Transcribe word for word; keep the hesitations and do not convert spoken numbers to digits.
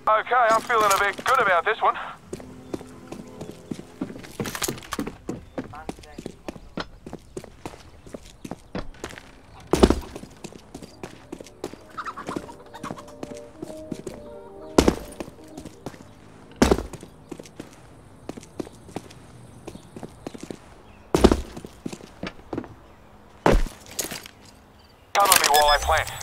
Okay, I'm feeling a bit good about this one. Cover me while I plant.